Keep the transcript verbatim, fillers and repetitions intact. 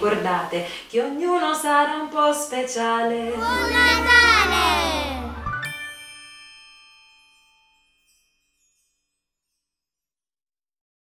ricordate che ognuno sarà un po' speciale. Buon Natale!